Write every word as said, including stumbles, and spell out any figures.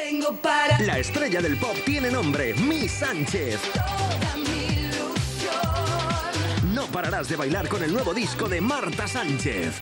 tengo para... La estrella del pop tiene nombre, Miss Sánchez. Toda mi ilusión. No pararás de bailar con el nuevo disco de Marta Sánchez.